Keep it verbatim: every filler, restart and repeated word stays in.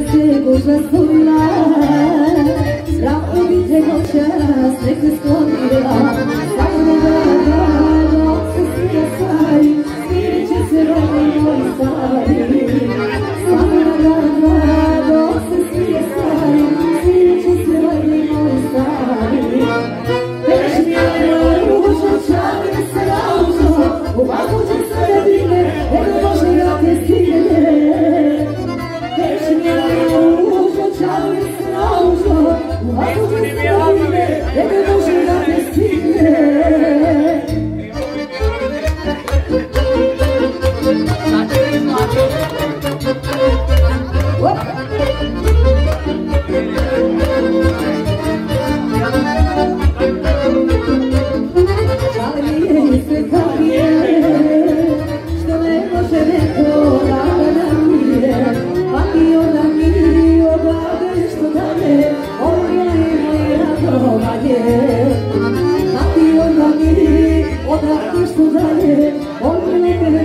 se koža stvorila, strahom bi te noćas nek se sklonila. Samo da dok se svija stvari, smirit će se rodni moji stari. Samo da dok se svija stvari, smirit će se rodni moji stari. Pešnja ružo, čalim se raužo, ovako će sve bine, nego može da te stigne. Pešnja ružo, čalim se raužo, ovako će sve bine, nego može da te stigne. Odakle što dalje, odmene